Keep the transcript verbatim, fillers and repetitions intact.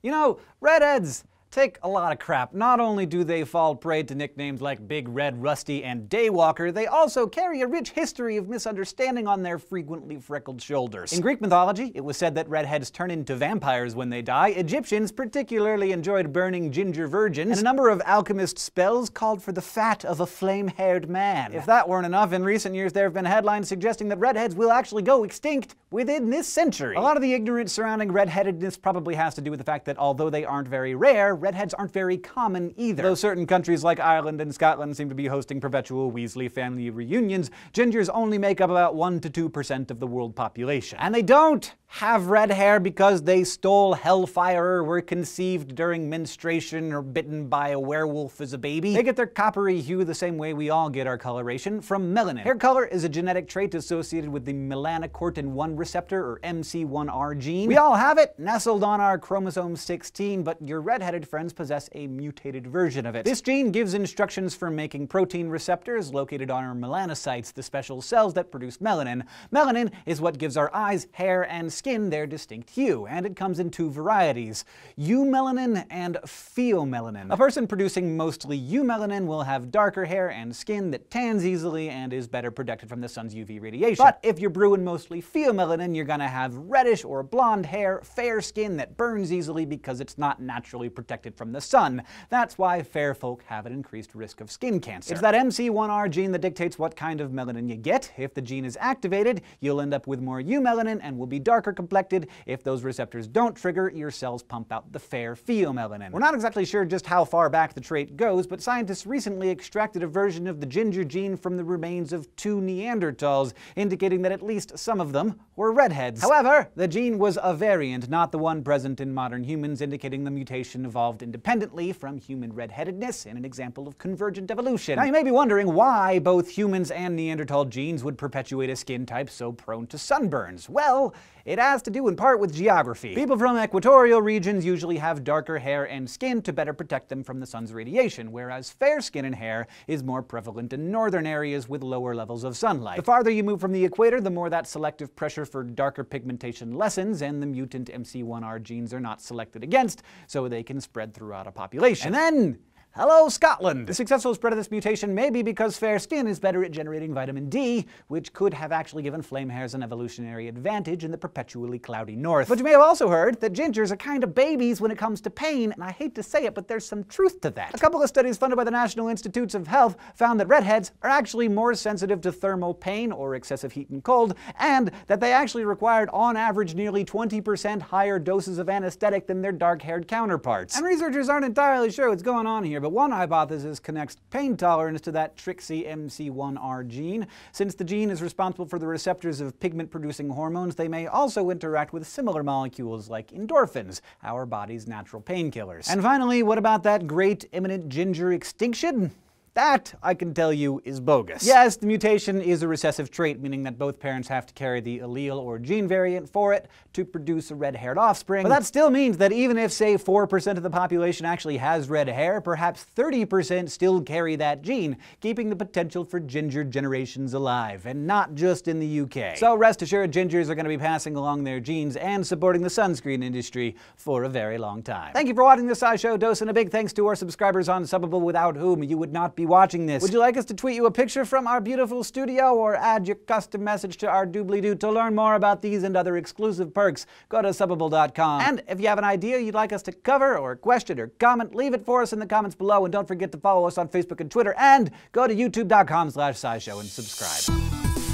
You know, redheads take a lot of crap. Not only do they fall prey to nicknames like Big Red, Rusty, and Daywalker, they also carry a rich history of misunderstanding on their frequently freckled shoulders. In Greek mythology, it was said that redheads turn into vampires when they die. Egyptians particularly enjoyed burning ginger virgins, and a number of alchemist spells called for the fat of a flame-haired man. If that weren't enough, in recent years there have been headlines suggesting that redheads will actually go extinct within this century. A lot of the ignorance surrounding redheadedness probably has to do with the fact that although they aren't very rare, redheads aren't very common either. Though certain countries like Ireland and Scotland seem to be hosting perpetual Weasley family reunions, gingers only make up about one to two percent of the world population. And they don't have red hair because they stole hellfire or were conceived during menstruation or bitten by a werewolf as a baby. They get their coppery hue the same way we all get our coloration, from melanin. Hair color is a genetic trait associated with the melanocortin one receptor, or M C one R gene. We all have it, nestled on our chromosome sixteen, but your redheaded friends possess a mutated version of it. This gene gives instructions for making protein receptors located on our melanocytes, the special cells that produce melanin. Melanin is what gives our eyes, hair, and skin their distinct hue, and it comes in two varieties, eumelanin and pheomelanin. A person producing mostly eumelanin will have darker hair and skin that tans easily and is better protected from the sun's U V radiation. But if you're brewing mostly pheomelanin, you're gonna have reddish or blonde hair, fair skin that burns easily because it's not naturally protected from the sun. That's why fair folk have an increased risk of skin cancer. It's that M C one R gene that dictates what kind of melanin you get. If the gene is activated, you'll end up with more eumelanin and will be darker complected. If those receptors don't trigger, your cells pump out the fair pheomelanin. We're not exactly sure just how far back the trait goes, but scientists recently extracted a version of the ginger gene from the remains of two Neanderthals, indicating that at least some of them were redheads. However, the gene was a variant, not the one present in modern humans, indicating the mutation evolved independently from human redheadedness in an example of convergent evolution. Now you may be wondering why both humans and Neanderthal genes would perpetuate a skin type so prone to sunburns. Well, it has to do in part with geography. People from equatorial regions usually have darker hair and skin to better protect them from the sun's radiation, whereas fair skin and hair is more prevalent in northern areas with lower levels of sunlight. The farther you move from the equator, the more that selective pressure for darker pigmentation lessens, and the mutant M C one R genes are not selected against, so they can spread throughout a population. And then, hello, Scotland! The successful spread of this mutation may be because fair skin is better at generating vitamin D, which could have actually given flame hairs an evolutionary advantage in the perpetually cloudy north. But you may have also heard that gingers are kind of babies when it comes to pain, and I hate to say it, but there's some truth to that. A couple of studies funded by the National Institutes of Health found that redheads are actually more sensitive to thermal pain, or excessive heat and cold, and that they actually required on average nearly twenty percent higher doses of anesthetic than their dark-haired counterparts. And researchers aren't entirely sure what's going on here, but one hypothesis connects pain tolerance to that tricksy M C one R gene. Since the gene is responsible for the receptors of pigment-producing hormones, they may also interact with similar molecules like endorphins, our body's natural painkillers. And finally, what about that great imminent ginger extinction? That, I can tell you, is bogus. Yes, the mutation is a recessive trait, meaning that both parents have to carry the allele or gene variant for it to produce a red-haired offspring. But that still means that even if, say, four percent of the population actually has red hair, perhaps thirty percent still carry that gene, keeping the potential for ginger generations alive, and not just in the U K. So rest assured, gingers are going to be passing along their genes and supporting the sunscreen industry for a very long time. Thank you for watching this SciShow dose, and a big thanks to our subscribers on Subbable, without whom you would not be watching this. Would you like us to tweet you a picture from our beautiful studio or add your custom message to our doobly-doo? To learn more about these and other exclusive perks, go to subbable dot com. And if you have an idea you'd like us to cover, or a question or comment, leave it for us in the comments below, and don't forget to follow us on Facebook and Twitter, and go to youtube dot com slash scishow and subscribe.